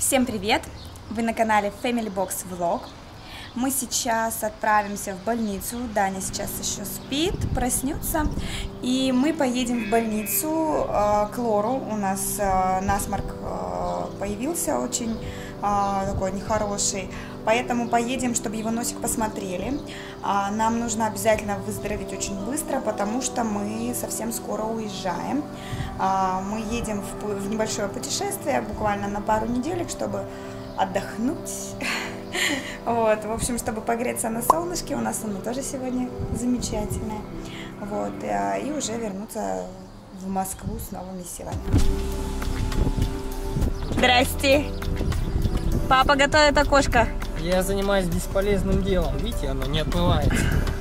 Всем привет! Вы на канале Family Box Vlog. Мы сейчас отправимся в больницу. Даня сейчас еще спит, проснется. И мы поедем в больницу к Лору. У нас насморк появился очень такой нехороший. Поэтому поедем, чтобы его носик посмотрели. Нам нужно обязательно выздороветь очень быстро, потому что мы совсем скоро уезжаем. Мы едем в небольшое путешествие, буквально на пару неделек, чтобы отдохнуть. Вот, в общем, чтобы погреться на солнышке. У нас оно тоже сегодня замечательное. Вот, и уже вернуться в Москву с новыми силами. Здрасте. Папа готовит окошко. Я занимаюсь бесполезным делом. Видите, оно не отмывается.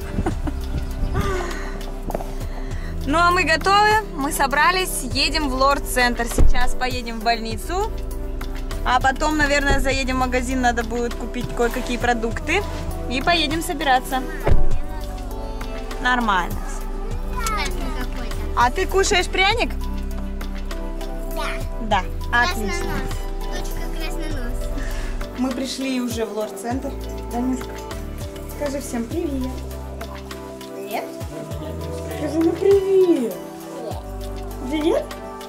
Ну а мы готовы, мы собрались, едем в Лор-центр. Сейчас поедем в больницу, а потом, наверное, заедем в магазин, надо будет купить кое-какие продукты. И поедем собираться. Нормально. А ты кушаешь пряник? Да. Да, отлично. Точка краснонос. Мы пришли уже в Лор-центр. Данюшка, скажи всем привет. Привет. Скажи, ну привет. Привет.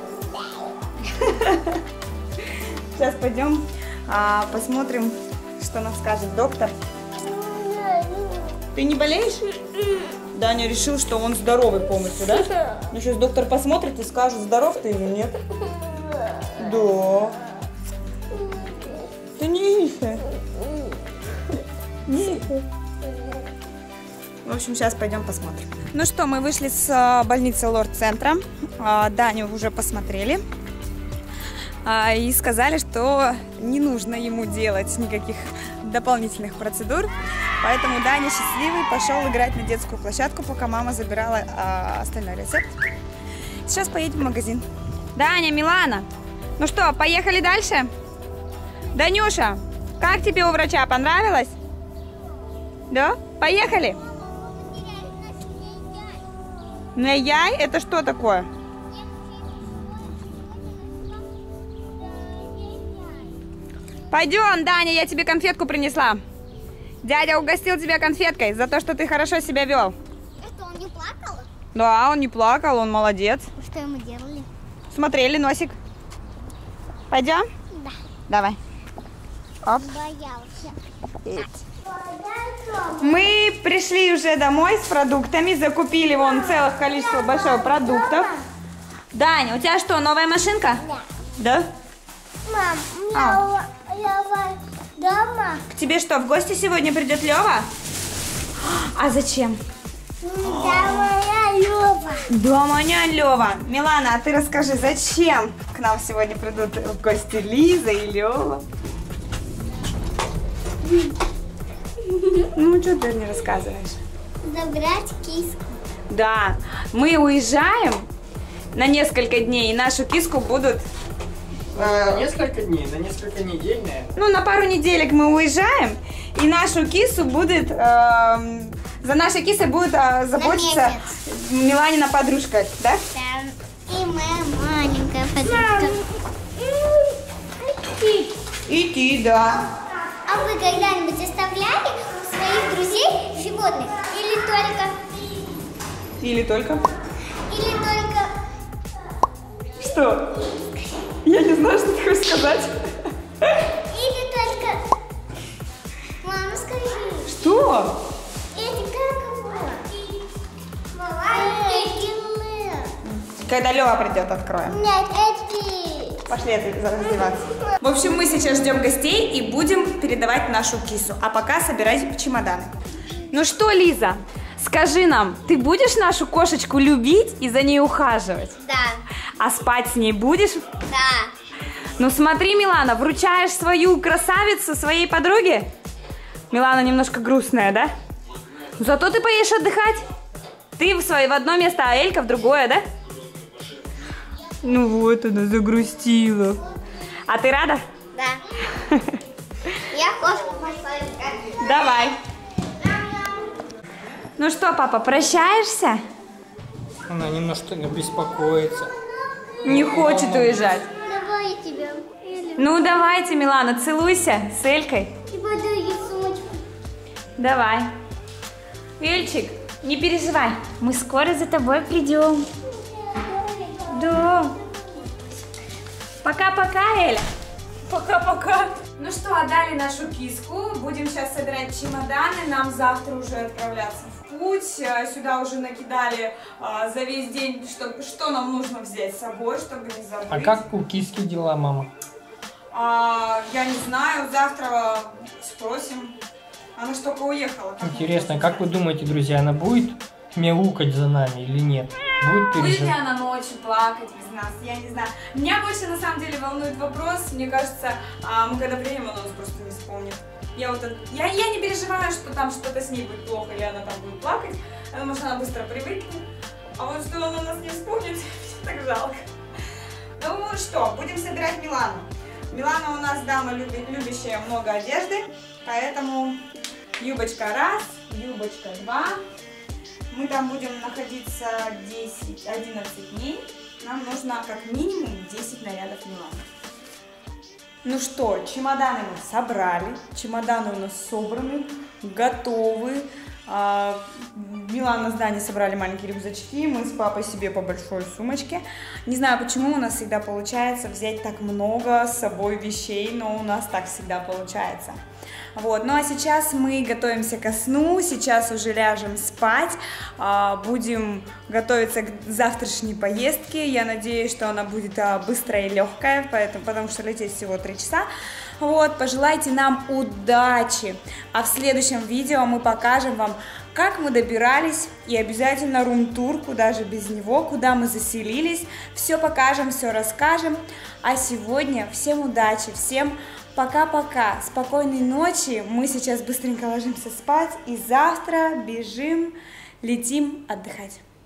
Сейчас пойдем посмотрим, что нам скажет доктор. Ты не болеешь? Даня решил, что он здоровый полностью, да? Ну сейчас доктор посмотрит и скажет, здоров ты или нет. Да. Ты не ихай. Не ихай. В общем, сейчас пойдем посмотрим. Ну что, мы вышли с больницы Лор-центра. Даню уже посмотрели. И сказали, что не нужно ему делать никаких дополнительных процедур. Поэтому Даня счастливый пошел играть на детскую площадку, пока мама забирала остальной рецепт. Сейчас поедем в магазин. Даня, Милана, ну что, поехали дальше? Данюша, как тебе у врача? Понравилось? Да? Поехали! Яй? Это что такое? Пойдем, Даня, я тебе конфетку принесла. Дядя угостил тебя конфеткой за то, что ты хорошо себя вел. Что, он не плакал? Да, он не плакал, он молодец. Что ему делали? Смотрели носик. Пойдем? Да. Давай. Оп. Боялся. Мы пришли уже домой с продуктами, закупили вон целых количество большого продуктов. Даня, у тебя что, новая машинка? Да. Да? Мам, Лёва дома? К тебе что, в гости сегодня придет Лёва? А зачем? Дома я Лёва. Дома не Лёва. Милана, а ты расскажи, зачем к нам сегодня придут в гости Лиза и Лёва? Ну, что ты не рассказываешь? Забрать киску. Да, мы уезжаем на несколько дней, и нашу киску будут... На несколько дней, на несколько недель, наверное. Ну, на пару неделек мы уезжаем, и нашу кису будет... за нашей кисой будет заботиться Миланина подружка, да? Да. И моя маленькая подружка. И ты, да. А вы когда-нибудь оставляли у своих друзей животных? Или только? Или только? Или только... Что? Я не знаю, что ты хочешь сказать. Или только... Мама, скажи. Что? Эти как его? Когда Лёва придет, откроем. Нет, эти... Пошли раздеваться. В общем, мы сейчас ждем гостей и будем передавать нашу кису. А пока собирать чемоданы. Ну что, Лиза, скажи нам, ты будешь нашу кошечку любить и за ней ухаживать? Да. А спать с ней будешь? Да. Ну смотри, Милана, вручаешь свою красавицу своей подруге? Милана немножко грустная, да? Зато ты поедешь отдыхать. Ты в одно место, а Элька в другое, да? Ну вот она загрустила. А ты рада? Да. Я кошку пошла. Давай. Ну что, папа, прощаешься? Она немножко беспокоится. Не хочет уезжать. Давай я тебя. Или Ну, давайте, Милана, целуйся с Элькой. И буду ее сумочку. Давай. Эльчик, не переживай, мы скоро за тобой придем. Да. Пока-пока, Эля. Пока-пока. Ну что, отдали нашу киску. Будем сейчас собирать чемоданы. Нам завтра уже отправляться в путь. Сюда уже накидали за весь день, что нам нужно взять с собой, чтобы не забыть. А как у киски дела, мама? Я не знаю. Завтра спросим. Она ж только уехала. Интересно, как вы думаете, друзья, она будет мяукать за нами или нет? Будет ли она ночью плакать без нас? Я не знаю. Меня больше на самом деле волнует вопрос. Мне кажется, мы когда приедем, она нас просто не вспомнит. Я не переживаю, что там что-то с ней будет плохо, или она там будет плакать. Я думаю, что она быстро привыкнет. А вот что она нас не вспомнит, так жалко. Ну что, будем собирать Милану. Милана у нас дама, любящая много одежды, поэтому юбочка раз, юбочка два. Мы там будем находиться 10-11 дней. Нам нужно как минимум 10 нарядов Миланы. Ну что, чемоданы мы собрали. Чемоданы у нас собраны, готовы. Милана с Даней собрали маленькие рюкзачки. Мы с папой себе по большой сумочке. Не знаю, почему у нас всегда получается взять так много с собой вещей, но у нас так всегда получается. Вот. Ну а сейчас мы готовимся ко сну, сейчас уже ляжем спать, будем готовиться к завтрашней поездке. Я надеюсь, что она будет быстрая и легкая, потому что лететь всего 3 часа. Вот, пожелайте нам удачи. А в следующем видео мы покажем вам, как мы добирались, и обязательно рум-тур, куда же без него, куда мы заселились. Все покажем, все расскажем. А сегодня всем удачи, всем пока-пока, спокойной ночи. Мы сейчас быстренько ложимся спать и завтра бежим, летим отдыхать.